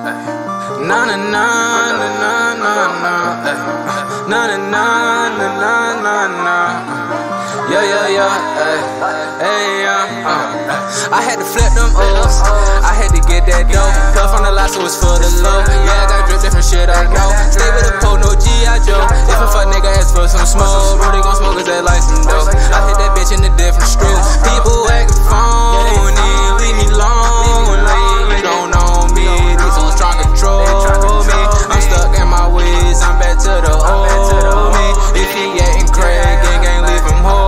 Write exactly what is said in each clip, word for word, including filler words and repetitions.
Na na na na na na na. Na na na na na na na. Yeah, yeah, yeah, ay, hey, yeah, uh. I had to flip them O's, I had to get that dough. Puff on the lot, so it's for the low. Yeah, I got drip, different shit, I know. Stay with the pole, no G I Joe. If a fuck nigga ask for some smoke, really gon' smoke cause they like some dope. I hit that bitch in a different screw. People acting phony, leave me lonely. Don't know me, these hoes tryna control me. I'm stuck in my ways, I'm back to the old me. If he getting crazy, gang gang leave him whole.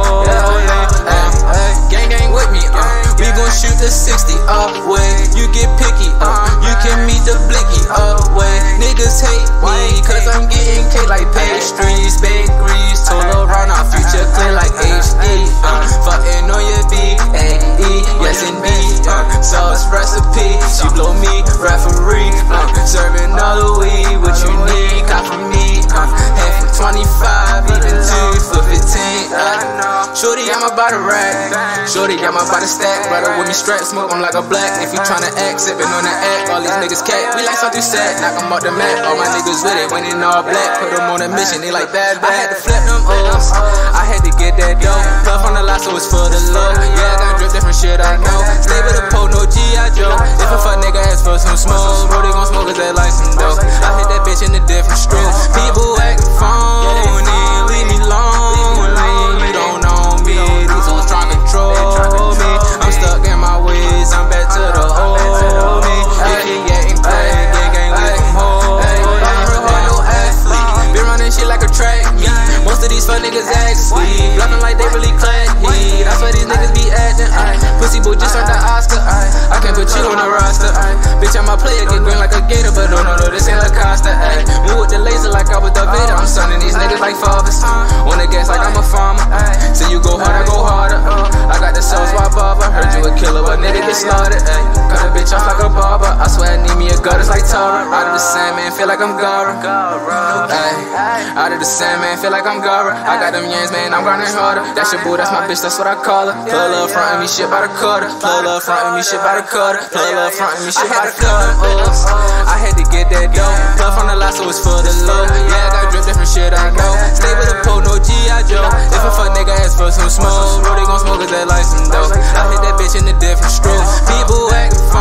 Shoot the sixty away, you get picky up, you can meet the blicky away. Niggas hate me, cause I'm getting cake like pastries, bakeries. Told around our future clear like H D. Uh, fucking on your B A E, yes indeed. Uh, sauce recipe, she blow me, referee. Uh, serving all the weed, what you need, cop from me. Uh, half for twenty-five, even two for fifteen. Uh, Shorty got my body rack, Shorty got my body stack. Brother with me strap, smoke I'm like a black. If you tryna act, sippin' on the act. All these niggas cat, we like something sad. Knock them off the mat, all my niggas with it. When in all black, put them on a mission, they like bad bad. I had to flip them O's, I had to get that dough. Puff on the lot, so it's for the low. Yeah, I got drip, different shit, I know. Stay with the pole, no G I Joe. If a fuck nigga ask for some smoke, bro, they gon' smoke cause they like some dope. I hit that bitch in a different screw. People acting phony, leave me lonely. Don't know me, these hoes tryna control me. I'm stuck in my ways, I'm back to the old me. If he getting crazy, gang gang leave him whole. I'm no athlete, been running shit like a track meet. Most of these fuck niggas actually bluffing like they really clad me. That's why these niggas be acting. Ay. Pussy boy just earned the Oscar. Ay. I can't put you on the roster. Ay. Bitch, I'm a player, get green like a gator, but no, no, no, this ain't Lacoste. Ay. Move with the laser like I was the Vader. I'm sunning these niggas like fathers. On the gas like I'm a farmer. Say you go hard, I go harder. Uh. I got the sauce, why bother? Heard you a killer, but nigga get slaughtered. Ay. Cut a bitch off like a barber. I swear I need me a gut, it's like Tara. Out of the sand, man, feel like I'm Gara. Ay. Out of the sand, man, feel like I'm Gara. I got them yams, man, I'm grinding harder. That's your boo, that's my bitch, that's what I call her. Plug love frontin' me shit by the quarter. Plug love frontin' me shit by the quarter. Plug love frontin' me shit by the quarter. I had to get that dough. Puff on the lot, so it's for the low. Yeah, I got drip, different shit, I know. Stay with the pole, no G I Joe. If a fuck nigga ask for some smoke, bro, they gon' smoke cause they like some dope. I hit that bitch in a different screw. People acting